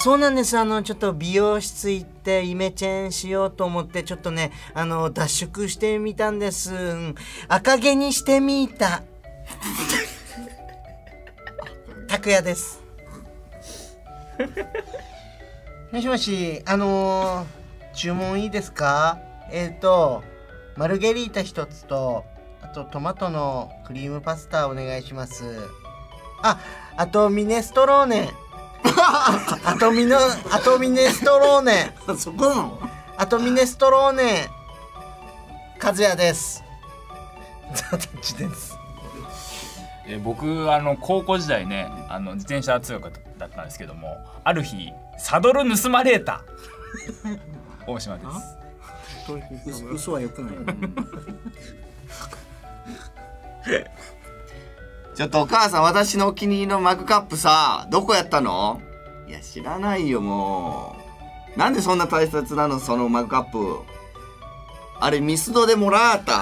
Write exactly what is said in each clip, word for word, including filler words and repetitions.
そうなんです。あのちょっと美容室行ってイメチェンしようと思ってちょっとねあの脱色してみたんです、うん、赤毛にしてみた拓也です。もしもし、あのー、注文いいですか？えっとマルゲリータ一つと、あとトマトのクリームパスタお願いします。あ、あとミネストローネあとミノあとミネストローネそこなの？ あとミネストローネ和也です。ザタッチです。 え僕あの高校時代ねあの自転車通学だったんですけども、ある日サドル盗まれた大島です。 嘘は良くないちょっとお母さん、私のお気に入りのマグカップさ、どこやったの？いや知らないよもう。なんでそんな大切なのそのマグカップ。あれミスドでもらった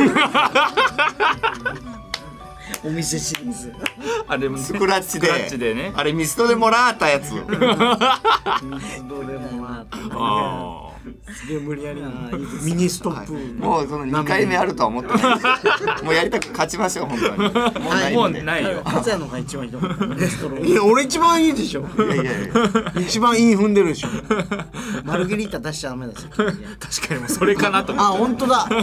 お店シリーズあれスクラッチで、 スクラッチでね、 あれミスドでもらったやつミスドでもらったあすげえ無理やりなミニストップ、 はい、もうそのにかいめあるとは思ってないもうやりたく勝ちましょう本当に。もうないもうのでないよ。 勝也のが一番ひどかったレストラン。いや俺一番いいでしょ。 いやいやいや一番いい踏んでるでしょ。マルゲリータ出しちゃダメだし。 確かにもうそれかなと思って。 あ本当だ。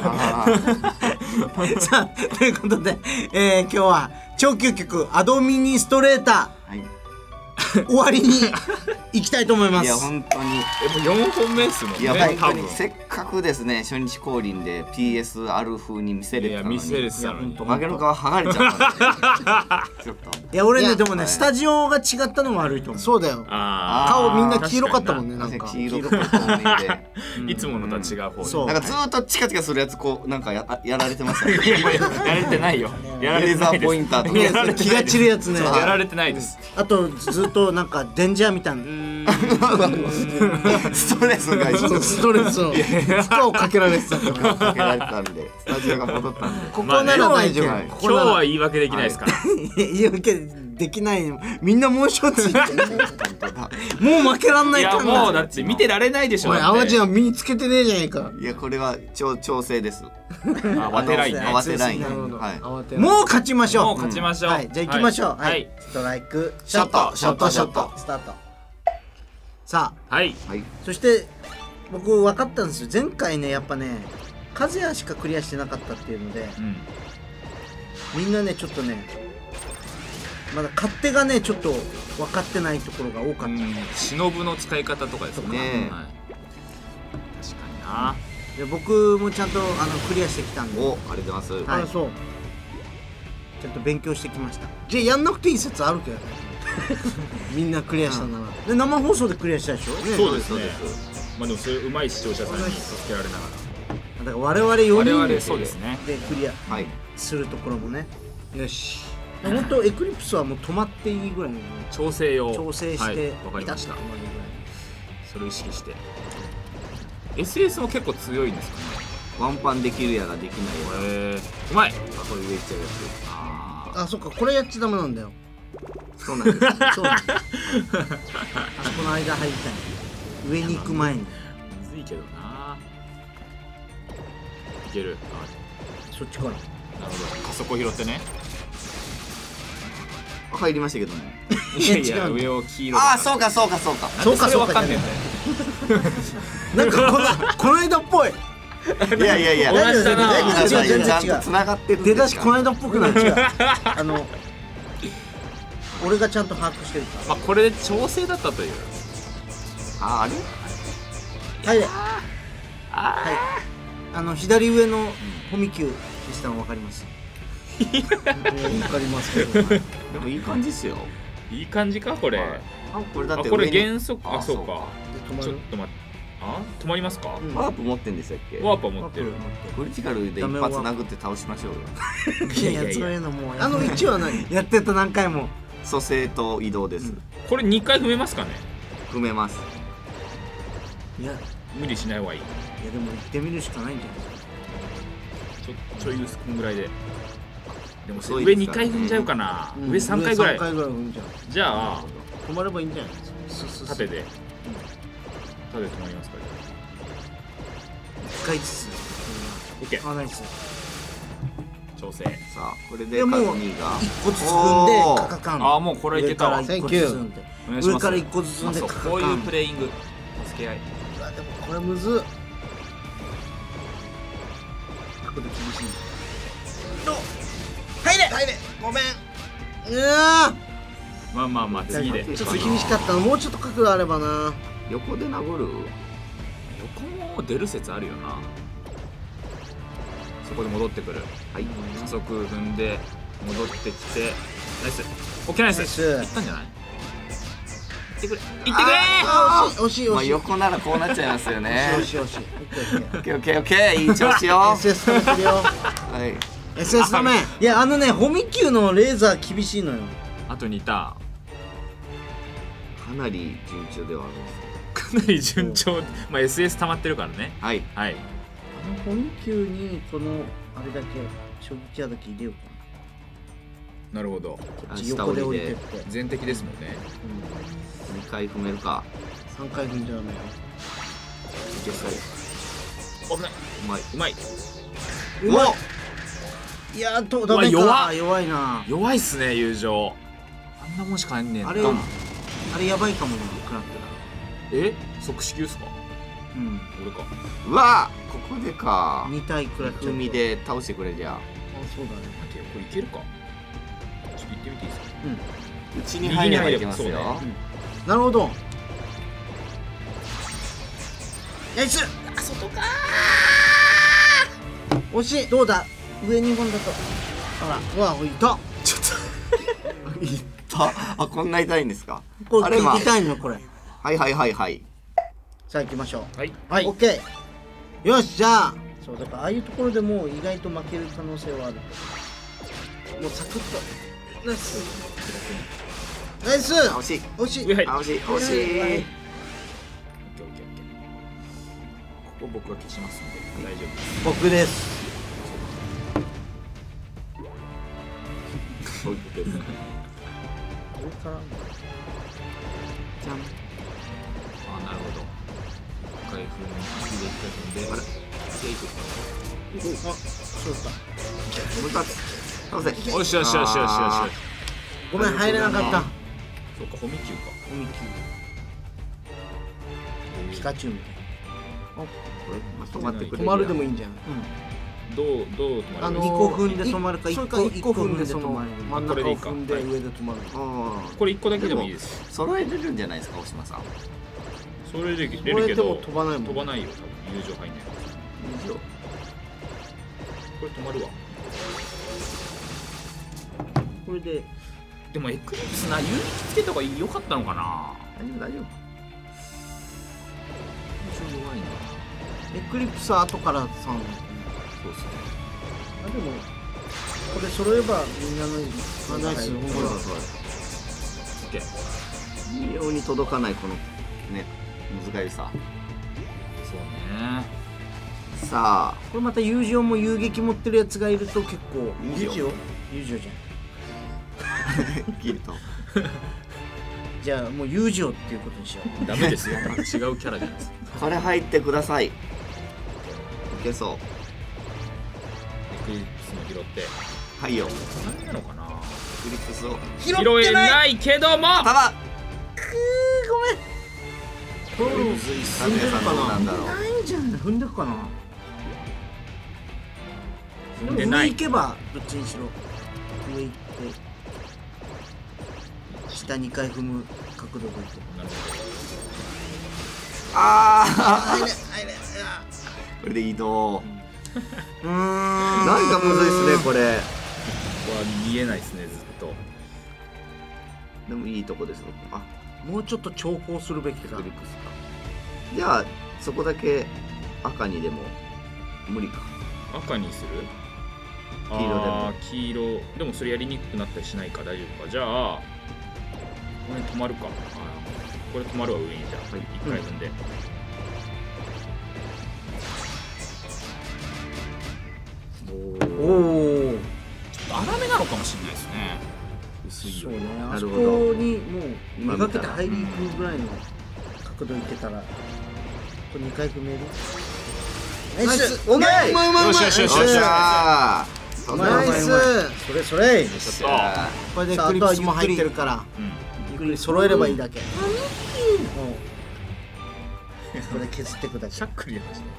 さあということで、えー、今日は超究極アドミニストレーター、はい、終わりに行きたいと思います。 いや本当にえもうよんほんめっすもんね。 いや本当多分にせっかくですね初日降臨で ピーエス ある風に見せれたのに、 いや見せれてたのに化けの皮剥がれちゃったんでちょっといや俺ねでもね、 はい、 スタジオが違ったのも悪いと思う。そうだよ。 あ顔みんな黄色かったもんね。なんか黄色くて透明でいつものとは違う方で、 そうなんかずーっとチカチカするやつこうなんか や, やられてましたね。 やられてないよ。やられレーザーてないです。 ポインターとかいや気が散るやつね。 やられてないです。 あとずっとなんかデンジャーみたいなストレスが一緒ストレスを負荷をかけられてたからかけられたんでスタジオが戻ったんでここなら大丈夫。 今日は言い訳できないですから。 言い訳できない。みんなもう一つ言ってもう負けらんないいやからもうだって見てられないでしょ。 お前淡路は身につけてねえじゃねえか。 いやこれは調調整です。 慌てラインね。 慌てライン。 なるほどはい。 もう勝ちましょう。 もう勝ちましょう。 はいじゃあ行きましょう。はいストライクショットショットショットスタート。さあはいはいそして僕分かったんですよ。前回ねやっぱね和也しかクリアしてなかったっていうので、 うん、 みんなねちょっとねまだ勝手がねちょっと分かってないところが多かった。 うん、忍の使い方とかですかね。 はい、確かにな。 で僕もちゃんとあのクリアしてきたんで。 おありがとうございます。 はい、そうちゃんと勉強してきました。じゃあやんなくていい説あるけどねみんなクリアしたなら、うん、で生放送でクリアしたでしょ、ね、 そうですね。まあでもそういう上手い視聴者さんに助けられながらだから我々よにんでそうですねでクリアするところもね、よし本当エクリプスはもう止まっていいぐらいの調整を調整して、 はい、分かりました。それを意識して エスエス も結構強いんですかね。 ワンパンできるやらできないやら。 へえうまい。 あこれ上いっちゃうやつ。 ああそっかこれやっちゃダメなんだよ。 そうなんです。 そうなんですあそこの間入りたい上に行く前に。 むずいけどないける。 そっちからなるほど。加速を拾ってね。 入りましたけども。 いやいや上を黄色。 ああそうかそうかそうか。 そうかそうか。 わかんねえんだよ。 なんかこのこの間っぽい。 いやいやいや。 同じだな。 違う違う違う違うちゃんと繋がってるん出ですか。 だしこの間っぽくない。違うあの俺がちゃんと把握してるかまあこれで調整だったという。 ああれ。 ら。はいはいあの左上のホミキューでしたの分かります。分かりますけど。 でもいい感じですよ。 いい感じかこれ。 あこれだってあこれ上に原則あそうか。 止まるちょっと待ってあ止まりますか。 ワープ持ってんでしたっけ。 ワープは持ってる。 クリティカルで一発殴って倒しましょうよ。 いやいやそういうのもうあの位置は何やってた何回も。 蘇生と移動です。 これにかい踏めますかね。 踏めます。 いやい無理しない方がいい。 やでも行ってみるしかないんじゃないちょちょい薄くんぐらいで。でもそう上にかい踏んじゃうかな。上さんかいぐらい。 上さんかいぐらい踏んじゃう。 じゃあ止まればいいんじゃない。 縦で縦で止まりますか？ 一回ずつ。 オッケー。 あ、ナイス。 調整。 さあこれででもうカズミが一個ずつ踏んでカカカン。 ああもうこれいけたわ。 上から一個ずつ踏んでお願いします。 上から一個ずつ踏んでカカカン。 こういうプレイング助け合い。 うわでもこれむずっ。 ここで厳しい。 入れ入れごめん。うわまあまあまあ次で。 ちょっと厳しかったの。もうちょっと角度あればな。 横で殴る。 横も出る説あるよな。そこで戻ってくる。 はい。 加速踏んで戻ってきてナイス。オッケーナイス。 ナイスいったんじゃない？行ってくれ。行ってくれ。 あー惜しい惜しいまあ惜しい。 横ならこうなっちゃいますよね。 惜しい惜しい惜しい。 オッケーオッケーオッケー、いい調子よ。 エスエス 食べてるよ。 はい。 エスエス ダメ。 いやあのね、ホミキューのレーザー厳しいのよ。 あとにターン。 かなり順調ではあるんですかなり順調。まあ エスエス 溜まってるからね。 けど。はい。 はい。 あのホミキューにこのあれだけ衝撃波だけ入れようかなるほど。 な。 下横で降降りでりてって。 全敵ですもんね。 にかい踏めるか。 三回踏んじゃダメよ。 いけそう。 危ない。 うまい。 うまい。 うわ。 いやーとダメか。 うわ弱っ弱いな。 弱いっすね友情。あんなもんしか変ねえんだ。 あれあれやばいかもな。食らったら。 え即死球っすか？ うん。 俺か。 うわ。ここでか。 二体食らっちゃう。 海で倒してくれりゃ。 あ、そうだね。 待てよこれいけるか？ちょっと行ってみていいですか？ うん。 うちに入ればいけますよ。 右に入ればそうねなるほど。ナイス。 あ外か惜しい。どうだ。上に本だと。あら。うわ、いた。 ちょっといったあ、こんな痛いんですか？ これあれまあ痛いのこれ。 はいはいはいはい。 さあ行きましょう。 はいはい。オッケー。よし、じゃあ。そうだからああいうところでもう意外と負ける可能性はある。もうサクッと。ナイス。ナイス。 あ惜しい。 惜しい。 上入る。 あ惜しい惜しい。 オッケーオッケーオッケー。ここ僕が消しますんで大丈夫です。 僕です。 そう言ってる。 上から。じゃん。 あなるほど。一回踏んで一回踏んであれでいく。 あ、そうだ。 もう一つ。倒せ。 よしよしよしよしよしよし。 ごめん、入れなかった。 そうかホミキューか。 おみき。ピカチュウみたいこれま止まってくれ止まるでもいいんじゃん。 どうどう止まる？ あのー二個踏んで止まるかい一個それか一個踏んで一個その踏んで止まる真ん中を踏んでこれでいいか上で止まる。 ああ。 これ一個だけでもいいです。 揃えれるんじゃないですか、大島さん。 それで出こるけどれでも飛ばないもん。 飛ばないよ多分友情入んないから。 以上。 これ止まるわ。 これででもエクリプスな有力つけた方が良かったのかな。 大丈夫大丈夫。 友情弱いな。 エクリプスは後からさん。 そうですね。 あでもこれ揃えばみんなのあナイス。 そうほら。 そうオッケー。 微妙に届かないこのね難しさ。 そうね。 さあこれまた友情も遊撃持ってるやつがいると結構友情友情じゃん。 ギルト。 じゃあもう友情っていうことにしよう。 ダメですよ。違うキャラじゃないですか。 これ入ってください。いけそう。 エクリプスも拾って。 はいよ。 何なのかな。 クリプスを拾えないけども。 頭。 これむずいっすね。さんどうなんだろう。 ないんじゃん。踏んでくかな。 踏んでない上行けばどっちにしろ上行って下にかい踏む角度がいいと。 なるほああ。 入れ入れ。 これで移動。 うーん。 なんかむずいっすねこれ。 ど。ここは見えないですねずっと。 でもいいとこですよ。あ、 もうちょっと重宝するべきだクリ。プスか。じゃあそこだけ赤にでも無理か。 赤にする？ 黄色でもあー黄色でもそれやりにくくなったりしないか大丈夫か。じゃあこれ止まるか。あーこれ止まるわ上にじゃあはい一回踏んで。 おお。 ちょっと粗めなのかもしれないですね。 薄すいよそうね、あそこなるほどにもう今めがけて入りに行くぐらいの角度いけたら、これにかい踏める。ナイス、 うまいうまいうまいうまい。 よしよしよしよっしゃー。 うまいうまいうまい。それそれ。 しゃこれでさあクリップスも入ってるから、 うんゆっくり揃えればいいだけ。もうこれ削っていくだけ。 しゃっくりやました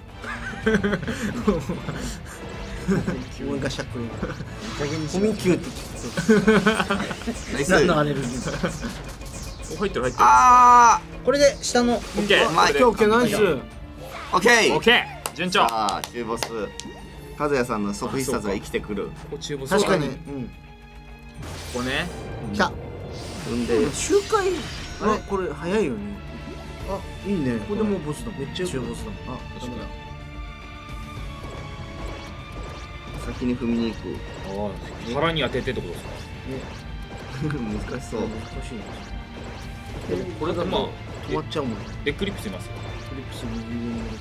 俺がしゃっくり。コミキューって聞ーナイく。何のス。 アレルギー？ お入ってる入ってるあこれで下の。 オッケーうまいこれでオッケーナイス。 ー、オッケー。 オッケー順調。こさあ、中ボス。和也さんの即必殺が生きてくる。 こ中ボス確かに。 こうん。 こね来た。 踏んで。 周回。あ、これ早いよね。あ、いいね。これでもうボスだ。めっちゃ中ボスだもん。あ、ダメだ。 先に踏みに行く。 ああ腹に当ててってことですか。 難しそう。 難しいな。 これがまあ止まっちゃうもんね。 でクリップスいますよ。 クリップス右上にいる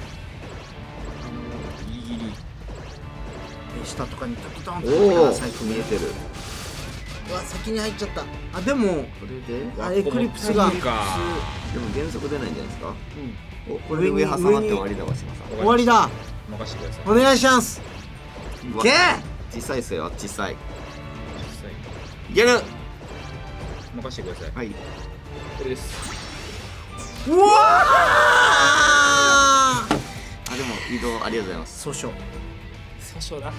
からギリギリあの下とかにタキトンとおお、 最近見えてる。 うわ先に入っちゃったあでもこれで。 あエクリプスがここもかでも原則出ないんじゃないですか。 うんお、これで上挟まって終わりだわ、しまさん。 終わりだ任せてください。 お願いしますうわけ小さいっすよ、小さい。 実際いける。 任せてください。 はい。 これです。 うわあ、でも移動ありがとうございます。 訴訟訴訟だ。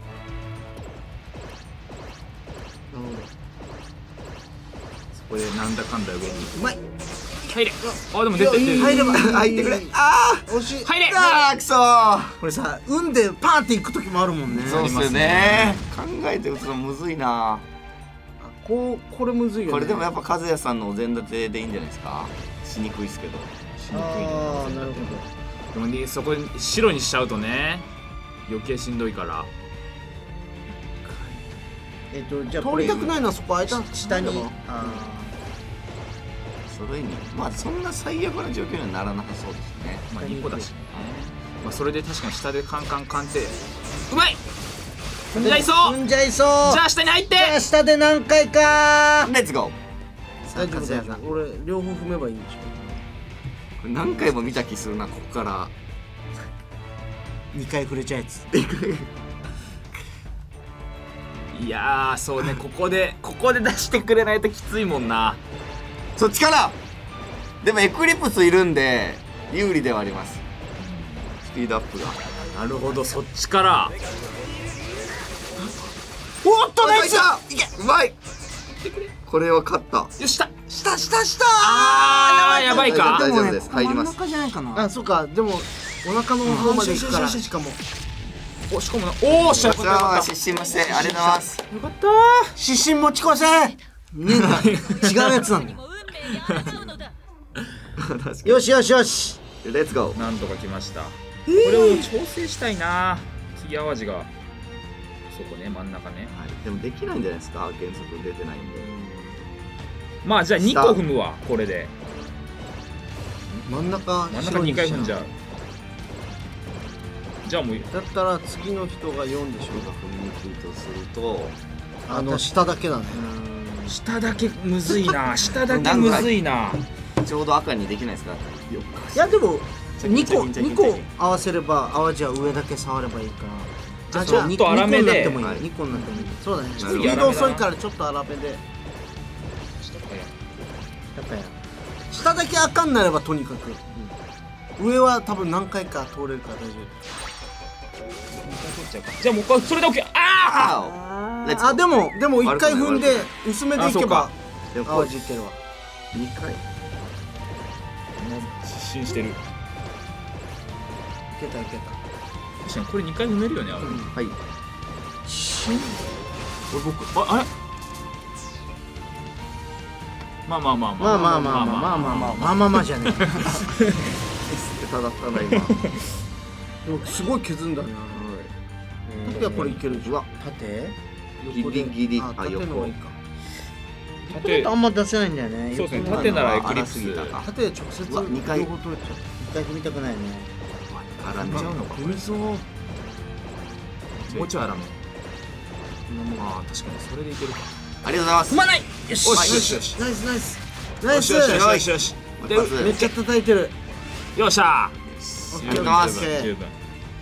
そこでなんだかんだ上にうまい入れ。あでも出てる。 入れば入ってくれ。あ惜しい入れ。 あ、あーくそー。 これさ運でパーンっていく時もあるもんねそうっすよね。考えて打つのむずいな。 あこうこれむずいよねこれでもやっぱ和也さんのお膳立てでいいんじゃないですか。しにくいっすけど。しにくいああなるほでもねそこに白にしちゃうとね余計しんどいから。 どえっとじゃあ通りたくないのはそこ空いた下にあそれにまあそんな最悪な状況にはならなさそうですね。 まあにこだしね。まあそれで確かに下でカンカンカンってうまい。踏んじゃいそう。 踏んじゃいそうじゃあ下に入って。 じゃあ下で何回かレッツゴー。 大丈夫だよ和也さん俺両方踏めばいいでしこれ何回も見た気するな、ここから。 ょにかい触れちゃうやついやーそうねここでここで出してくれないときついもんな。 そっちからでもエクリプスいるんで有利ではあります。スピードアップが。 なるほどそっちから。 おっとナイス。いけ、うまい。これは勝った。 よし下下下下あーやばいか。 大丈夫です。入ります。 じゃないかなあそうかでもお腹の方まで行くからしかもおしかもなおーしゃよかったよかっ失神もしてありがとうございます。 たよかった失神持ち越せねえんだ違うやつなんだよしよしよしレッツゴー。 なんとか来ました。これを調整したいな。次淡路がそこね真ん中ね。 はい、でもできないんじゃないですか。原則出てないんで。 まあじゃあにこ踏むわこれで。 真ん中真ん中にかい踏んじゃう。じゃあもうだったら次の人がよんでしょ踏みにくいとするとあの下だけだね下だけむずいな。下だけむずいな。 ちょうど赤にできないですか。よっいやでもにこチャキンチャキンにこ合わせれば淡路は上だけ触ればいいからじゃあちょっと粗めでにこになってもいいはいにこになってもいいそうだねスなるほどピード遅いからちょっと粗めでやっぱや下だけ赤になればとにかく、うん、上は多分何回か通れるから大丈じゃあもう一回それで OK。ああレッツゴー。 夫あでもでも一回踏んで悪くない薄めでいけばでもこ淡路いけるわうにかい。 あもう失神してる。 いけたいけた確かにこれにかい踏めるよね。あれはい。 俺僕ああれまあまあまあまあまあまあまあまあまあまあまあまあまあじゃねただったな今。 えでもすごい削んだね縦はこれいけるじゃん縦ギリギリ。 あ縦の方がいいか縦あんま出せないんだよねそうですね横縦ならエクリプ荒すぎス。 たか。 縦で直接うわ二回両方取れちゃう一回踏みたくないね絡んじゃうのか。 踏みそうもうちょい粗め。ああ確かにそれでいけるか。 ありがとうございます。 踏まない。よしよしよしよしナイスナイスナイス。 よしよしよしよしでめっちゃ叩いてる。 よっしゃオッケー十分オッケー十分十分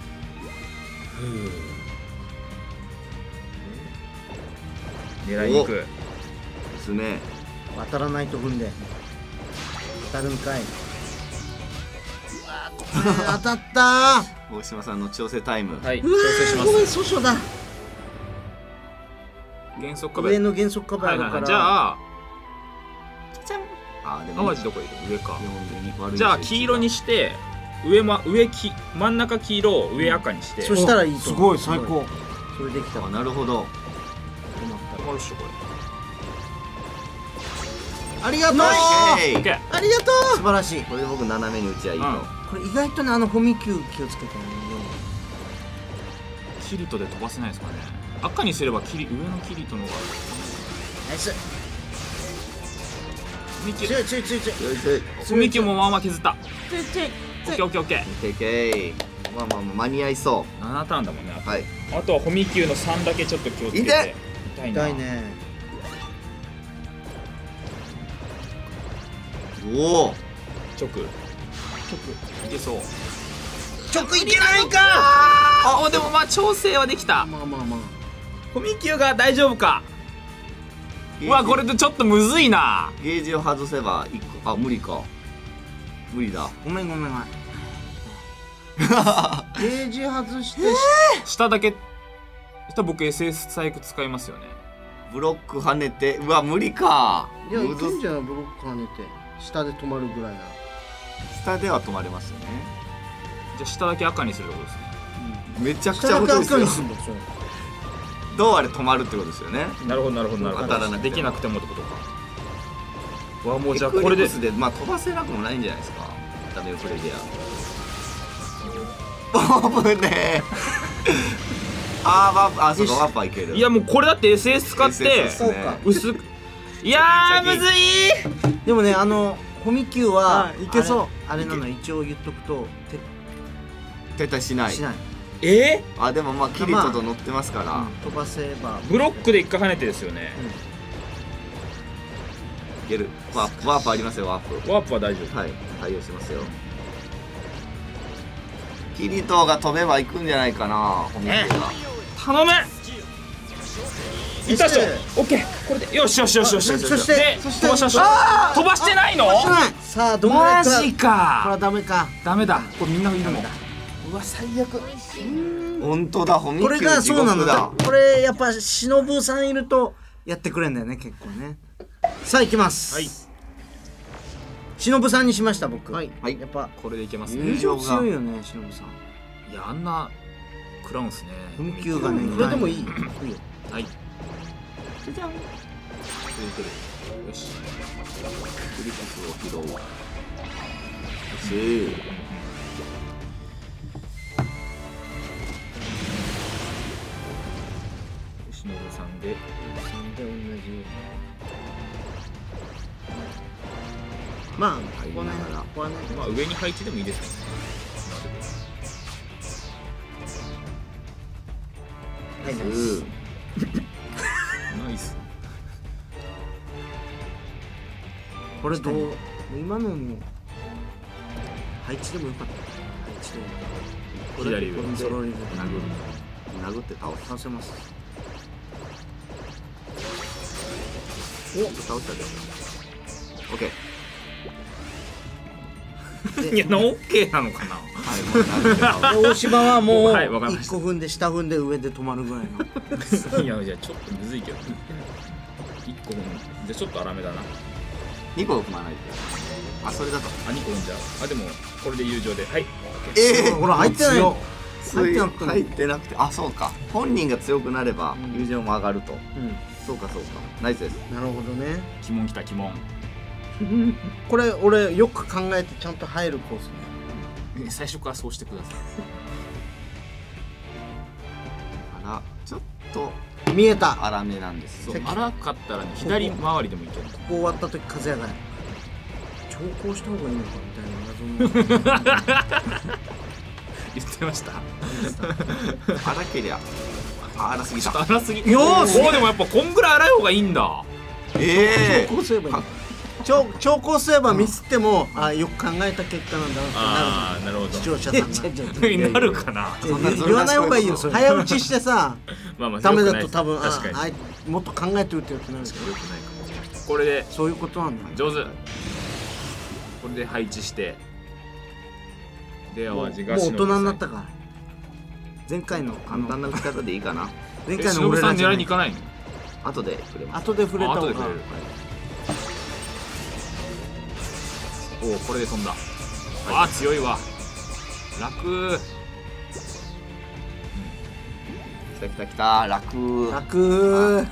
狙いに行く。 ですね。 当たらないと踏んで当たるんかい。当たった大島さんの調整タイム。 はい、調うわ整しまーごめん、 す。 粗相だ。 減速壁。 上の減速壁あるから。 はいはいはい、じゃああ、でも淡路どこいる？上か。 じじゃあ黄色にして上ま上き真ん中黄色上赤にして。 そしたらいいとす思う。 ごい最高。 それできたわ。 あ、なるほど。 止まるっしょこれ。 ありがとう。 オッオッケー。 ケー。 ありがとう。素晴らしい。 これで僕斜めに打ちゃいいと。 うんこれ意外とね、あのホミキュー気をつけてね。 キリトで飛ばせないですかね。赤にすればキリ上のキリトの方が。 ナイス。 ミキ強い強い強い強い。 よいしょい。 踏み切もまあまあ削った。 強い強いオッケーオッケーオッケー。 オッケーオッケー。まあまあまあ間に合いそななターンだもんね。 う。はい。 あとはホミキューのさんだけちょっと気をつけて。 痛い痛いな。 痛いね。 おお。 直。 直いけそう。 直いけないか。 あ、でもまあ調整はできた。 まあまあまあ。 ホミキューが大丈夫か。うわ、これでちょっとむずいな。 ゲージを外せば一個。あ、無理か。無理だ。 ごめんごめんごめん。ゲージ外して。 下だけ。下僕 エスエス 細工使いますよね。 ブロック跳ねて、うわ無理か。 いや、いむずけんじゃない、ブロック跳ねて下で止まるぐらいなら。 下では止まれますよね。 じゃあ下だけ赤にするところですね。 めちゃくちゃ下だけむずいですよ赤に。すんだ、それ。 どうあれ止まるってことですよね。 なるほどなるほどなるほど。 当たらなくてもできなくてもってことか。わもうじゃあエクこれでリプスでまあ飛ばせなくもないんじゃないですか。ダメよプレイヤー。オープンねー。あーワープ、あそうかワーパーいける。 いやもうこれだって エスエス 使ってエスエスですねそうか薄くいやーむずい。 でもね、あのホミキューははいいけそうあれあれなの、一応言っとくと撤退しないしない。 えあでもまあキリトと乗ってますから、 飛ばせば。 ブロックで一回跳ねてですよね。 いける。ワープワープありますよワープ。 ワープは大丈夫。 はい対応しますよ。キリトが飛べば行くんじゃないかなホミキューが。 頼む。いったっしょ。オッケー。これでよしよしよしよし。 そそしてでそして飛ばしましょう。飛ばしてないの？ さあどんぐらいか。 マジこれかは。ダメか。 ダメだ。これみんないるもん。 うわ最悪。 本当だホミキューこれが地そうなの獄だ。 これやっぱ忍さんいるとやってくれんだよね、結構ね。さあ行きます。 はい。 忍さんにしました僕。はい。 はいやっぱこれでいけます友ね。 情強いよね、忍さん。 いやあんなクラウンっすね。 ホミキューがね、 これでもいい。 いいよ。 はい。じゃじゃん。いける。よし。 クリプスを拾う。よし。 しのぶさんで。 さんで同じ。まあ、ここね、ここはね。 まあ上に配置でもいいですね。 はい、ナイうス。 ナイス。 これどう今のも配置でもよかった。配置でも。 左上コントロールで殴る殴って倒す。 倒せます。 お倒したで。オッケー。 いや、オッケーなのかな。 はいもう殴って倒す。 で大島はもうはいわかりました一個踏んで下踏んで上で止まるぐらいの。 いや、じゃあちょっとむずいけど。一個分。じゃあちょっと粗めだな。 二個踏まないと。あそれだと。 あ、二個分じゃう。あ、でもこれで友情で。はい。 ええほら入ってない。 強入ってなくても入ってなくて、あそうか。本人が強くなればうん友情も上がると。 うそうかそうか。ナイスです。 ん。なるほどね。 鬼門来た鬼門。 これ俺よく考えてちゃんと入るコースね。 え最初からそうしてください。 あらちょっと見えた。 粗めなんです。 そう、粗かったらね、左回りでもいける。 ここ終わった時風やがい。長考した方がいいのかみたいな謎の。 言ってました。 粗けりゃあ荒すぎた。 荒すぎ。 よーしおーでもやっぱこんぐらい荒い方がいいんだ。 ええこうすればいい。超超高すればミスっても、あよく考えた結果なんだああなるほど。 なる視聴者さんがになるかな。 言わない方がいいよ。それ早打ちしてさまあまあダメだと多分あ確かに。 あいもっと考えて打ってるってなるけど、 よくないかもしれない。これでそういうことなんだ。 上手。これで配置して。でもう淡路がもう大人になったから。前回のあ簡単のな打ち方でいいかな。 え前回の忍さん狙い俺らじゃないに行かないの？ 後で触れます。 後で触れた方があ後で触れる。おおこれで飛んだ。あー強いわ。楽。 来た来た来た。楽。 楽。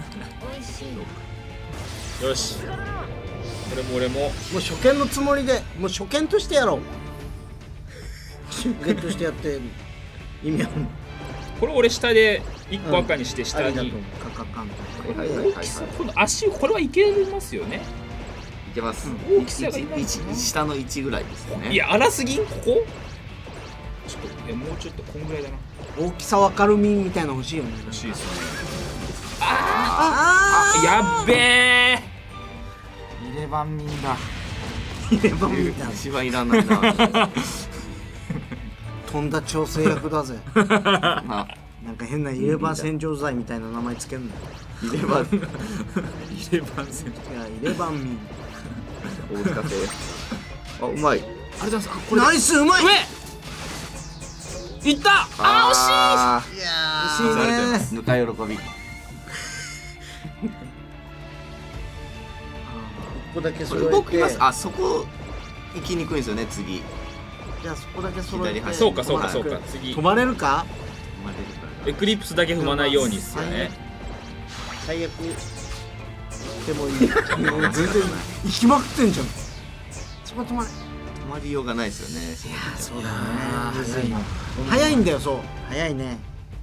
よし。俺も俺も。 もう初見のつもりで、もう初見としてやろう。初見としてやって意味あるの？ これ俺下で一個赤にして下に。 ありがとう。カカカンと。 はいはいはいはい。 この足これはいけますよね。 いけます。 大きさがいない一一下の一ぐらいですよね。 いや荒すぎんここ。ちょっといやもうちょっとこんぐらいだな。 大きさわかるみみたいなの欲しいよね。 欲しいですね。 ああやっべえ。 入れ歯民だ。 入れ歯みたいな。 一番いらないな。 飛んだ調整役だぜ。 まあなんか変な入れ歯洗浄剤みたいな名前つけるんだよ。 入れ歯入れ歯線。 いや入れ歯み。 大塚製。あうまい。 ありがとうございます。これナイスうまい。 上いったあー惜しい。 いやーー惜しいね。 ぬか喜び。 ここだけこ揃えて。 れ動きます。あそこ行きにくいんですよね次。 じゃあそこだけ揃えて。 左端そうかそうかそうか次止まれるか？ エクリプスだけ踏まないようにっすよね。 最悪でもいい。もう全然行きまくってんじゃん。そこ止まれ。 止まりようがないですよね。 いやそうだね。早いな。早いんだよそう。早いね。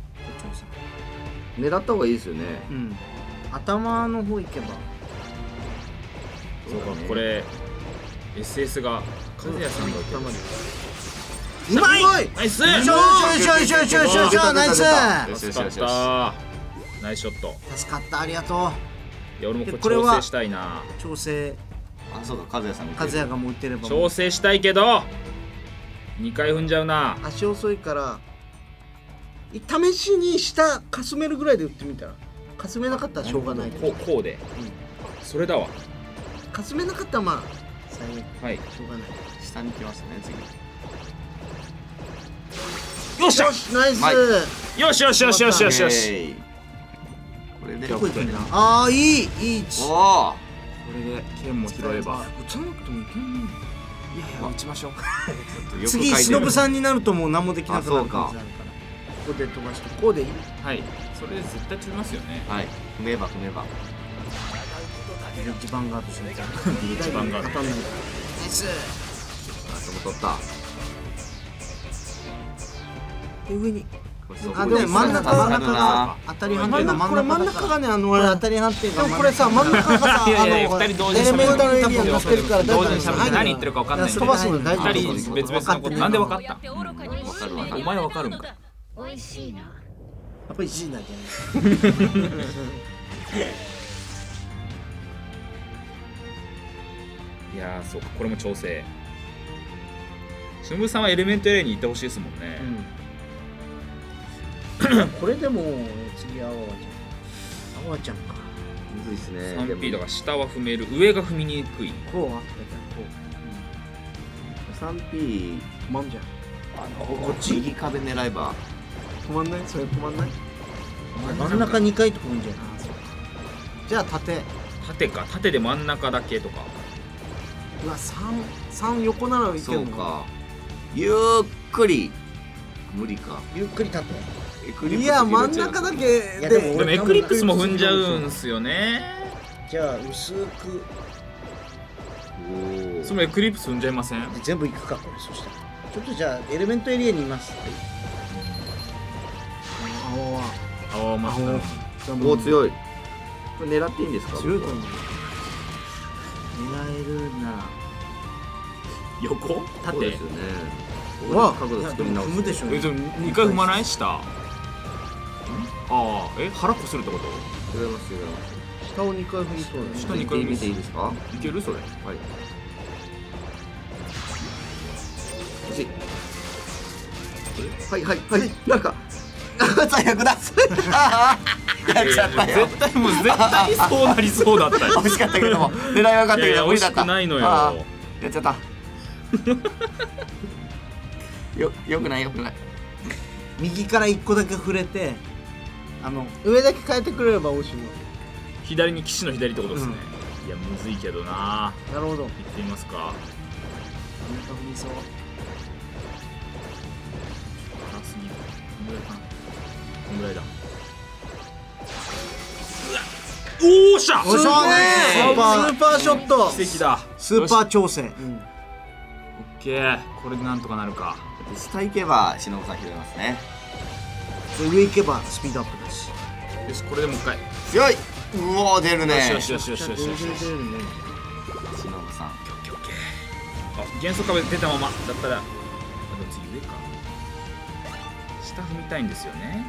狙った方がいいですよね。 うん。頭の方行けば。 そうかこれ エスエス が和也さんが受ける。 うまい。 ナイス。 よいしょよいしょよいしょよいしょよいしょよいしょナイス。 助かったナイスショット。 助かったありがといや俺もこれこれは調整したいな。 う。調整あそうか和也さん和也がもう打ってればもう。 調整したいけどにかい踏んじゃうな。 足遅いから試しに下かすめるぐらいで打ってみたらかすめなかったらしょうがないけどこうこうでそれだわ。 かすめなかったらまあ最悪はいしょうがない。 下に来ましたね次。 よっしゃよしナイス。 はいよしよしよしよしよしよし。 イエーイこれでどこ行くんだ。ああいいいい位置。 おおこれで剣も拾えば。 打たなくてもいけんね。 いやいや打ちましょう。 次忍さんになるともう何もできなくなるあそうか感じあるからここで飛ばしてこうでいい。 はいそれで絶対取れますよね。 はい踏めば踏めば。 ビレッジヴァンガードしてみたいな。 ビレッジヴァンガード当たんないから。ナイス。 あそこ取った。 で上にこれそこあでも真ん中助真ん中かるなが当たり判定がこれ真ん中がねあの俺当たり判定がでもこれさ真ん中がさいやいやあの二人同時エレメンタルエリアになってるから同時に喋って何言ってるか分かんないんで飛ばすの大丈夫。 二人別々のことなんで分かったわかるわな。 お前は分かるんか。 美味しいな。 美味しいなじゃない。 いやーそうかこれも調整。しのぶさんはエレメントエリアに行ってほしいですもんね。 これでも次あわわちゃんあわちゃんかむずいっすね。 さんピー だから下は踏める上が踏みにくい。 こうはこさんピーう止まんじゃん。 こっち右壁狙えば。 止まんないそれ止まんない。真ん中にかいとかいいんじゃない。じゃあ縦。 縦か縦で真ん中だけとか。 うわ三三横ならいけるのそうか。ゆっくり。無理か。 ゆっくり縦。 エクリプスいや真ん中だけででもエクリプスも踏んじゃうんすよね。 じゃあ薄くおお。 そのエクリプス踏んじゃいません？ 全部いくかこれ。そしたらちょっとじゃあエレメントエリアにいます。あわわああまあおお強い。これ狙っていいんですか？ 強いと思う。狙えるなら横そう縦ですよね。 うわ角度作り直踏むでしょ。 えでもにかい踏まない下ああ、え、腹こするってこと？ 違います違います下をにかい振りそうだね。 下にかい見ていいですか？ いけるそれ？ はい欲しいはいはいはいなんか最悪だやっちゃったよ絶対もう絶対そうなりそうだったよ。 惜しかったけども狙いは分かったけど無理だった。 惜しくないのよ。 あーやっちゃったよよくないよくない。 右から一個だけ触れて、あの上だけ変えてくれれば美味しいの。 左に岸の左ってことですね。いやむずいけどな。 なるほど。 行ってみますか。 なんか振りそう。 辛すぎる。こんぐらいかな。こんぐらいだ。うわおーっしゃ。 おっしゃーねー。スーパースーパーショット。 奇跡だ。 スーパー調整。 オッケー。これでなんとかなるか。 下行けば忍さん拾いますね。 上行けばスピードアップだし。 よしこれでもう一回。 強いうおー出るね。 よしよしよしよしよしよし。 忍さんオッケーオッケー。あ元素壁出たままだったら。あと次上か。下踏みたいんですよね。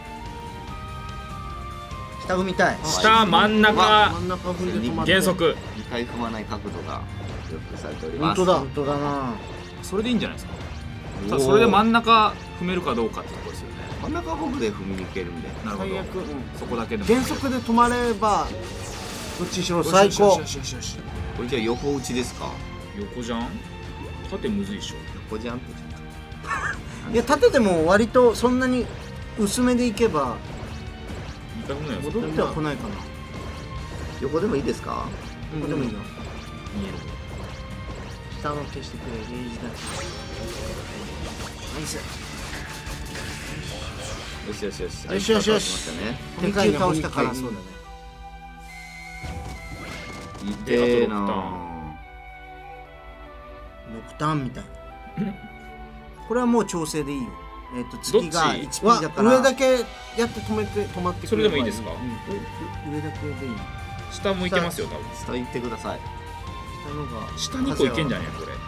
下踏みたい。 下真ん中真ん中踏んで止まって。 減速。 にかい踏まない角度がよくされております。 本当だ本当だな。 それでいいんじゃないですか。ただそれで真ん中踏めるかどうかってところですよね。 真ん中は僕で踏みに行けるんで。 なるほど。 最悪。 そこだけでも。 減速で止まればどっちにしろ最高。 よしよしよしよし。 これじゃあ横打ちですか？ 横じゃん。縦むずいでしょ。 横じゃんって。 いや縦でも割とそんなに薄めでいけばにかい踏むのよ。 戻っては来ないかな。 横でもいいですか？ ここでもいいよ。 見える。 下の消してくれゲージだ。ナイス。 よしよしよし。 よしよしよしし。 でかい倒したからそうだね。 痛えなノクターンみたいな。これはもう調整でいいよ。えっと次が いちピー だから上だけやって止めて止まってくればそれでもいいですか？ うん上だけでいい。 下もいけますよ多分。 下行ってください。 下のが下にこいけんじゃねえこれ。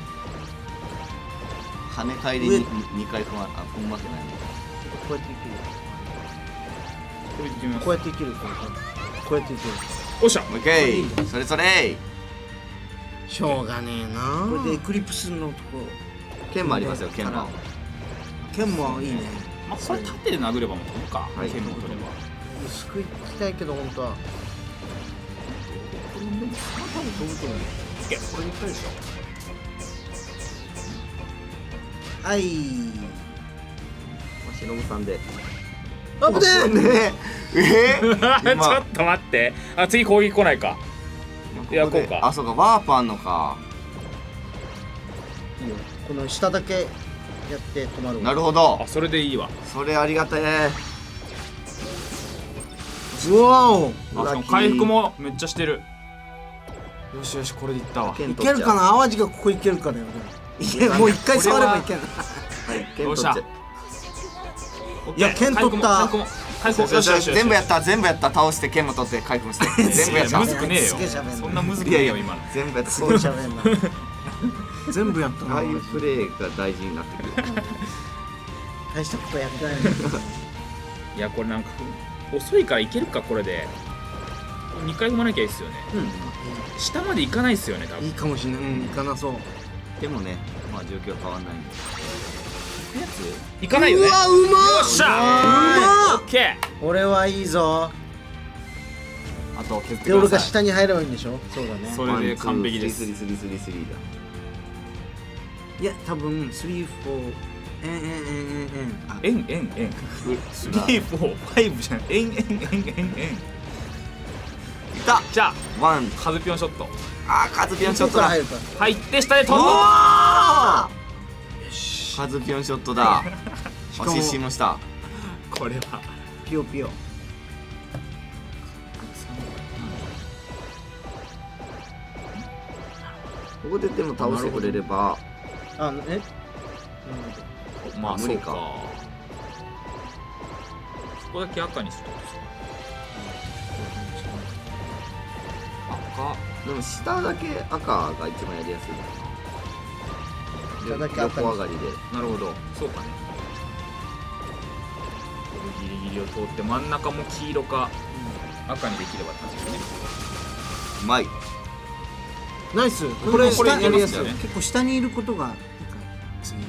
跳ね返りににかい踏まあ踏むわけないの。 こうやっていける。 これいってみます。 こうやっていける。こうやっていける。 おっしゃ。 オッケー。それそれ。 しょうがねえな。 これでエクリプスのとこ剣もありますよ剣も。 剣もいいね。 まあこれ縦で殴ればもう飛ぶか。 はい剣も取れば。 薄くいきたいけど本当は。 オッケー。これにかいでしょ。 はい。 忍さんで。 あぶねねえ。えちょっと待って。あ次攻撃来ないか。いやこうか。 あそうかワープあんのか。 いいよ。この下だけやって止まる。 なるほどあ。それでいいわ。 それありがたい。 うわお。 あしかも回復もめっちゃしてる。よしよしこれでいったわ。 いけるかな。淡路がここいけるかだよね。いけもう一回触ればいけん。 はい剣よっしゃ取っちゃいや剣取った回復も回復もよしよしよし。 全部やった全部やった倒して剣も取って回復して全部やったむずくねえよすげえ喋んな。 そんなむずくねえよ今の。 全部やったそう喋んな。全部やったな。 ああいうプレーが大事になってくる。 大したことやってないね。 いやこれなんか遅いからいけるかこれで。にかい踏まなきゃいいっすよね。下まで行かないっすよね多分。 いいかもしれない。うんいかなそう。 でもねまあ状況は変わんないんで。 行かないよね。 うわうまっ。 よっしゃうまっ。 オッケこれはいいぞ。 ー。あと削ってで俺がください。 下に入ればいいんでしょ。そうだね。 それで完璧です。 スリスリスリスリスリだ。 いや多分スリーフォーえんえんえんえんえんあえんえんえん。スリーフォーファイブじゃん。えんえんえんえんえん。 いたじゃあワン。 カズピョンショットあーカズピョンショットだ。 ここから入るか。 入って下で飛ぶ。 カズピョンショットだ。 しかもアシシもした。 これはピヨピヨ。 ここででも倒してくれれば。 あえまあ無理かそうか。そこだけ赤にするってことですか。赤でも下だけ赤が一番やりやすい。 下だけ赤に横上がりで。 なるほどそうかね。 ギリギリを通って真ん中も黄色か赤にできればって感じですね。 うまい。 ナイス。これこれ下やりやすい。 やりますよね結構下にいることがいいか次。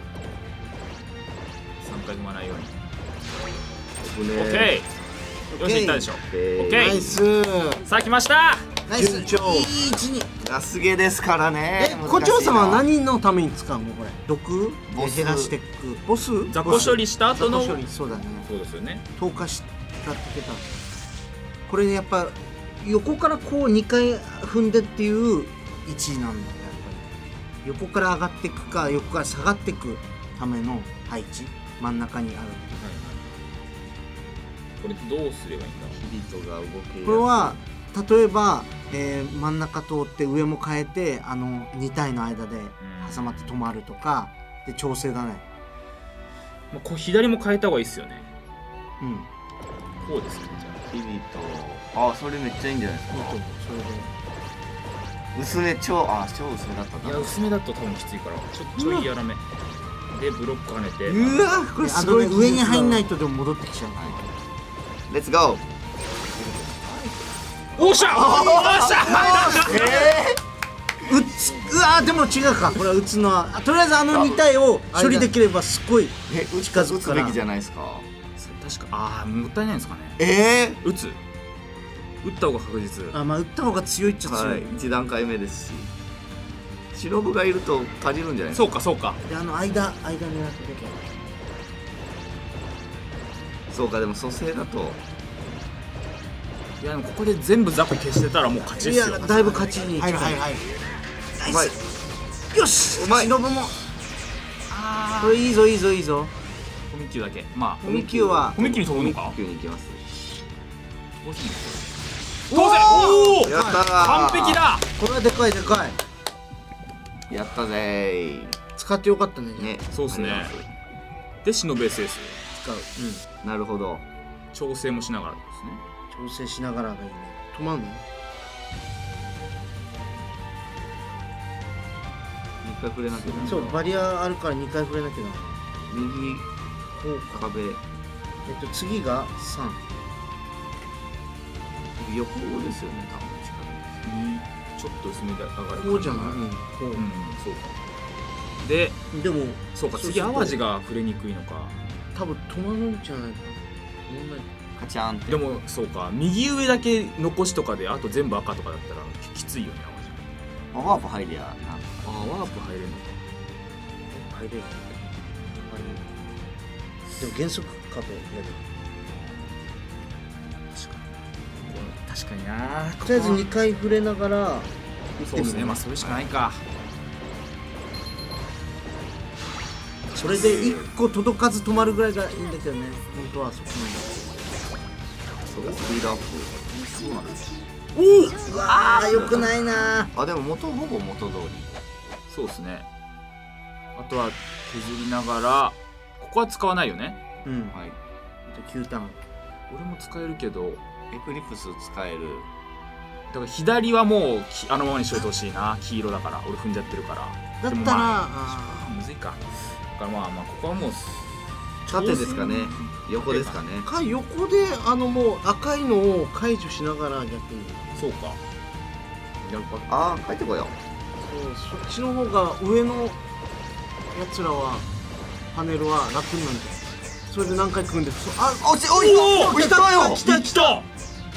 さんかい踏まないように。 僕ね。 オッケー。よし、いったでしょ。オッケー。 ナイス。 さあ来ました。 ナイス。 順調いい位置に。 ラスゲですからね。 え、胡蝶さんは何のために使うのこれ？毒？ ボス減らしていく。ボス？ 雑魚処理した後の。 雑魚処理、そうだね。 そうですよね。 投下したってた。これやっぱ横からこうにかい踏んでっていう位置なんだよやっぱり。横から上がっていくか横から下がっていくための配置、真ん中にある。 これどうすればいいんだ。 キリトが動けやすい。 これは例えば、えー、真ん中通って上も変えてあのに体の間で挟まって止まるとかで調整だね。 まあ、こう左も変えた方がいいですよね。 うん。いこうですね。じゃキリト。あ、それめっちゃいいんじゃないですか。 いと思う。それで。 薄め超あ超薄めだったあ。いや薄めだと多分きついからちょちょいやらめでブロック跳ねて。 うわこれすごい。上に入んないとでも戻ってきちゃう。 レッツゴー。 おっしゃおっしゃうつうわーでも違うか。これは打つのはあとりあえずあのに体を処理できればすっごいえ、打近づくからつべきじゃないですか。 確かああもったいないんですかね。 え打つ打った方が確実。 あまあ打った方が強いっちゃー、 強い、 はい、一段階目ですし、忍がいると足りるんじゃないですか。 そうかそうか。 であの間間狙っていけそうか、でも蘇生だといやでもここで全部雑魚消してたらもう勝ちいですよ。 やだいぶ勝ちに近い。 はいはいはい。 うまい。 よしうまい。 忍もあこれいいぞいいぞいいぞ。 あ。踏み球だけ。まあ踏み球は踏み切り飛ぶのか。 急に行きます。 当然。おお。 やったー。 完璧だ。 これはでかいでかい。 やったぜー。 使ってよかったね。 ね、 そうですねありがとうで忍べ エスエス使う。 なるほど。 調整もしながらですね。 うん。調整しながらがいいね。止まんの？ にかい触れなきゃダメ。 そうバリアあるからにかい触れなきゃな。 右こうか。 壁。 えっと次がさん。 横ですよね、多分にちょっと薄めで上がる。 こうじゃない？うん。こうんそうか。でう。でもそうかそう次淡路が触れにくいのか。 多分止まるんじゃないかな。問題。 カチャンって。 でもそうか右上だけ残しとかであと全部赤とかだったらきついよね淡路。 ワープ入りゃなんとか。 ああワープ入れるのか。 入れる。でも原則かとやる。 確かに確かにな。 とりあえずにかい触れながら打ってみる。 そうですねまあそれしかないか。 それでいっこ届かず止まるぐらいがいいんだけどね。本当はそこそうだ、スピードアップ。 そうなんです。 なんだ。おお。うわー良くないな。 あ、でも元ほぼ元通り。 そうですね。あとは削りながらここは使わないよね。 うん。 はい。 あときゅうターン。 俺も使えるけどエクリプス使える。 だから左はもうきあのままにしといてほしいな。黄色だから俺踏んじゃってるから。 だったらでもまああむずいか。だからまあまあここはもう縦ですかね。横ですかね。 ーか横であのもう赤いのを解除しながら逆に。 そうか。やっぱああ、帰ってこよそうそっちの方が上のやつらはパネルは楽になるんだよ。それで何回組んでそあう。おし、おい、 おー来たよ。 来た来た。よ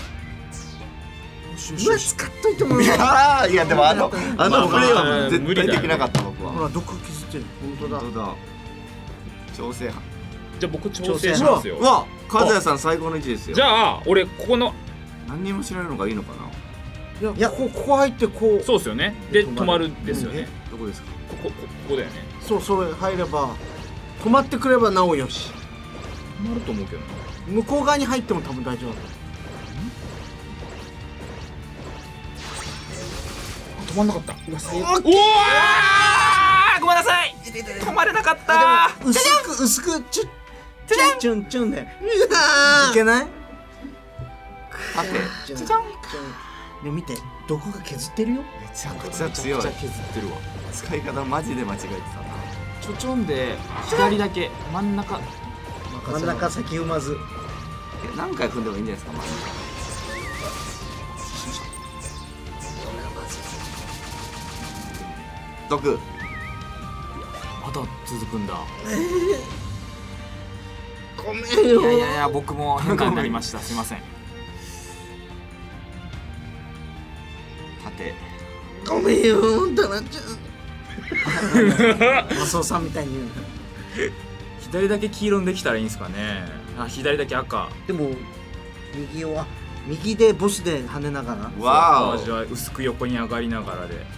しよしうわよし。 使っといてもいらう。 やー、いやでもあのあのプレーまあまあは絶対できなかった僕は。 ほら毒削ってる。本当だ。 本当だ。調整班。 じゃあ僕調整しますよう。わ、和也さん最高の位置ですよ。 じゃあ俺ここの何にも知らないのがいいのかな。 いやいやここここ入ってこうそうですよね。で止まるんですよね。 どこですか。 ここここだよね。 そうそれ入れば止まってくればなおよし。 止まると思うけどな。 向こう側に入っても多分大丈夫だ。 止まんなかった。うわ最悪。おおごめんなさい。止まれなかったあでも薄く薄くチュッチュンチュンチュンでいけない？ 縦。 チュンチュンで見て毒が削ってるよ。 めちゃくちゃ強いめちゃくちゃ削ってるわ。 使い方マジで間違えてたな。 ちょちょんで左だけ真ん中真ん中先踏まず。 いや何回踏んでもいいんじゃないですか。まあ毒まだ続くんだ。 ごめんいよ。 やいやいや、僕も変化になりました。すいません。 縦ごめんよ、タナちゃん。マスオさんみたいに言うの。 左だけ黄色にできたらいいんですかね。あ、左だけ赤。 でも右は右でボスで跳ねながら。 わじゃあ薄く横に上がりながらで。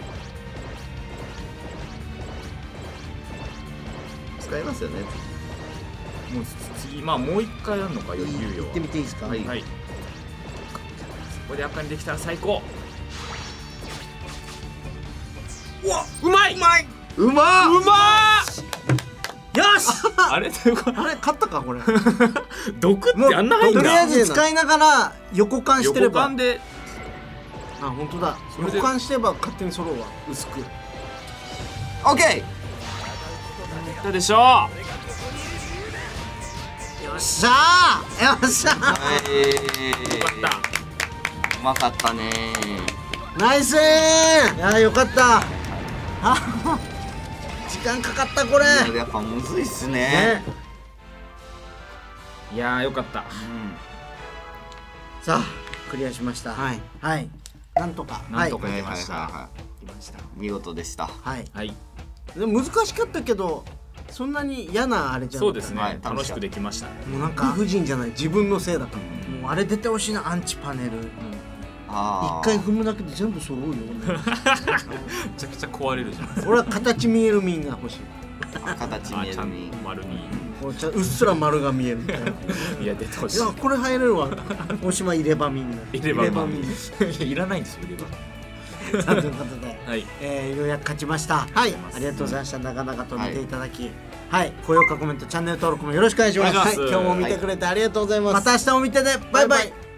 使いますよね。 もう次、まあもう一回やるのか、猶予行ってみていいですか。 はい、はい、そこで赤にできたら最高。うわ、うまい、うまい、 うまっうまよし。 ーあれどういうことあれ勝ったかこれ。 毒ってあんな入んだ。 とりあえず使いながら横間してれば。 横間で。 あ、本当だ。 それで横間してれば勝手に揃うわ。薄く。 オッケいったでしょよっしゃー。よっしゃー。 ー。はいう。よかった。 うまかったねナイスー。いやーよかった。あ、時間かかったこれ。 ー。やっぱむずいっすね。 ね。 いやーよかった。 さあクリアしました。はいはい。なんとか。 なんとかはいいけました。 はいはいはい来ました。 見事でした。 はい。 はい。 でも難しかったけど、そんなに嫌なあれじゃなかった。 そうですね。 はい楽しくできました。 もうなんか理不尽じゃない、自分のせいだからもうあれ出てほしいな、アンチパネル。 あ一回踏むだけで全部揃うよ。 めちゃくちゃ壊れるじゃん。 俺は形見えるミンが欲しい。 あ形見えあ、ちゃんるにと丸に。 こうちゃうっすら丸が見えるみたいな。いいや出てほしい。 やこれ入れるわ。大島入れ歯ミンが。 入れ歯マンミン。 いらないんですよ入れ歯。 さあということで、 はい。 えー、ようやく勝ちました。はい、ありがとうございました。長々と見ていただき、はい、高評価コメントチャンネル登録もよろしくお願いします。 お願いしますはい、今日も見てくれてありがとうございます。また明日も見てね。バイバイ。